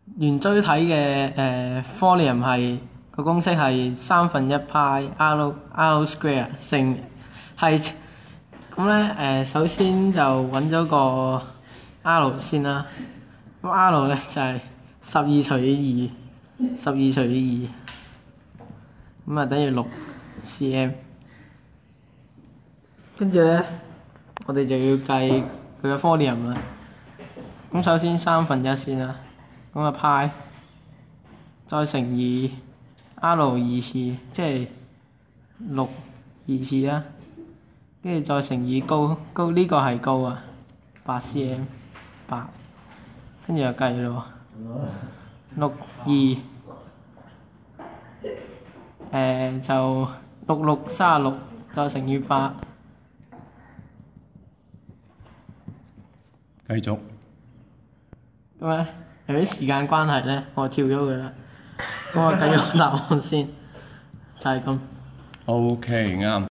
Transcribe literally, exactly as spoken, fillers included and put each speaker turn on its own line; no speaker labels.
圓錐體嘅誒 volume 係個公式係三分一派 r r square 乘係咁咧誒，首先就揾咗個 r 先啦。咁 r 咧就係十二除以二，十二除以二，咁啊等於六 cm。跟住咧，我哋就要計佢嘅 volume 啦。咁首先三分一先啦，咁啊派，再乘以 r 二次，即係六二次啦。跟住再乘以高，高呢、這個係高啊，八 cm， 八，跟住就計咯喎，六二，誒就六六三十六，再乘以八。
繼續。
咁咧，由於時間關係咧，我跳咗佢啦。咁我計咗答案先，就係咁。
O K，啱。